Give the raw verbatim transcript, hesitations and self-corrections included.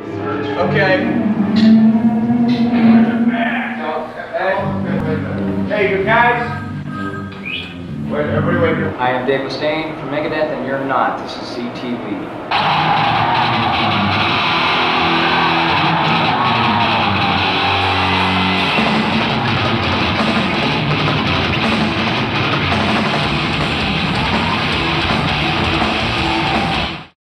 Okay. Hey, you guys. Wait, everybody wait here. I am Dave Mustaine from Megadeth, and you're not. This is C T V.